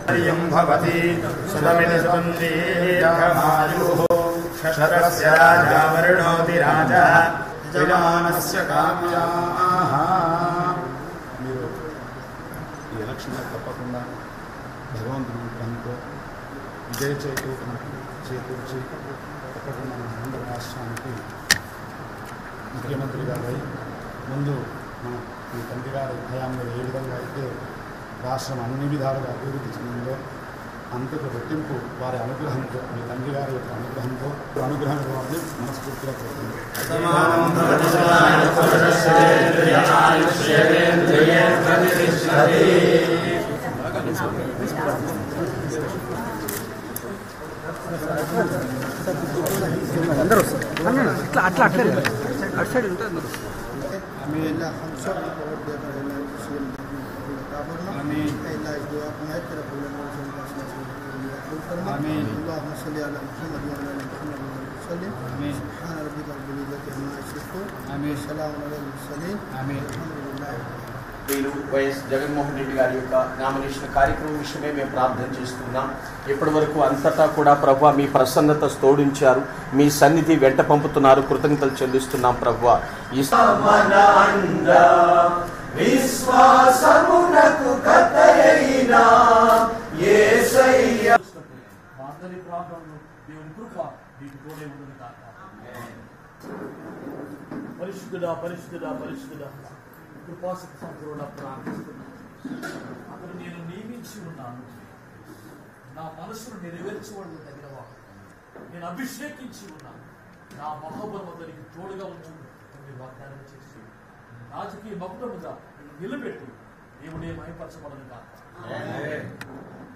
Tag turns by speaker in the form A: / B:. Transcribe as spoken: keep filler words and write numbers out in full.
A: भवति सुदमिति सुन्दीर्घमायुः शतस्य राजा वर्णोति राजा यजमानस्य काम्याः। మీరు ఈ ఎలక్షన్లో తప్పకుండా భగవంతుని అనుగ్రహంతో విజయ చేకూర్చి చేకూర్చి తప్పకుండా మన ఆంధ్ర రాష్ట్రానికి ముఖ్యమంత్రి గారు ముందు మన మీ తండ్రి గారి హయాంలో ఏ విధంగా అయితే రాష్ట్రం అన్ని విధాలుగా అభివృద్ధి చెందిందో అంతకు రెట్టింపు వారి అనుగ్రహంతో మీ తండ్రి గారి యొక్క అనుగ్రహంతో అనుగ్రహం ఇవ్వాలని మనస్ఫూర్తిగా కోరుతుంది.
B: అందరూ అట్లా అట్లా అట్లే అటు సైడ్ ఉంటుంది.
C: آمين آمين اللهم صل على محمد وعلى آل محمد وسلم آمين سبحان ربك رب العزة عما يصفون آمين سلام على المرسلين آمين الحمد لله.
D: వైఎస్ జగన్మోహన్ రెడ్డి గారి యొక్క నామినేషన్ కార్యక్రమం విషయమే మేము ప్రార్థన చేస్తున్నాం. ఇప్పటి వరకు అంతటా కూడా ప్రభువా మీ ప్రసన్నత తోడించారు, మీ సన్నిధి వెంట పంపుతున్నారు. కృతజ్ఞతలు చెల్లిస్తున్నాం ప్రభువా. విశ్వాసమునకు కర్తయైన యేసయ్య
E: అందరి ప్రాంతంలో దేవుని కృప మీకు తోడే ఉంటుంది కాక. పరిశుద్ధుడా పరిశుద్ధుడా పరిశుద్ధుడా కృపాసక్తి సంపూర్ణ ప్రార్థిస్తున్నాను. అతను నేను నియమించి ఉన్నాను, నా మనసును నెరవేర్చబడి తగినవా, నేను అభిషేకించి ఉన్నాను, నా మహోబలం అతనికి తోడుగా ఉంటుంది మీరు వాగ్దానం చేసి రాజకీయ మకుటముగా నిలబెట్టి దేవుడే మహిమపరచబడను కాక.